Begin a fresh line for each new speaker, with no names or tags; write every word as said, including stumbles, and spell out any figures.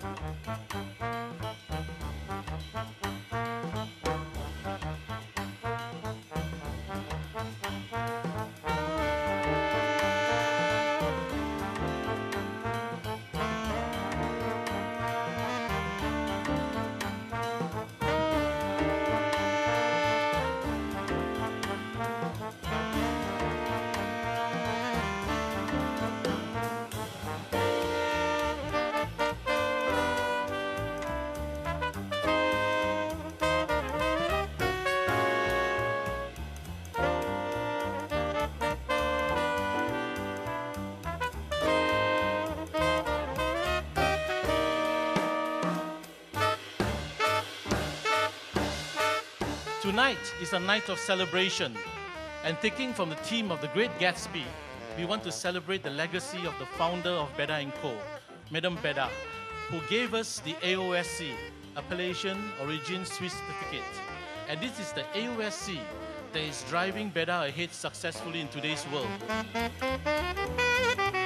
Tonight is a night of celebration, and taking from the theme of the Great Gatsby, we want to celebrate the legacy of the founder of Bedat Co, Madame Bedat, who gave us the A O S C, Appellation Origin Swiss Certificate. And this is the A O S C that is driving Bedat ahead successfully in today's world.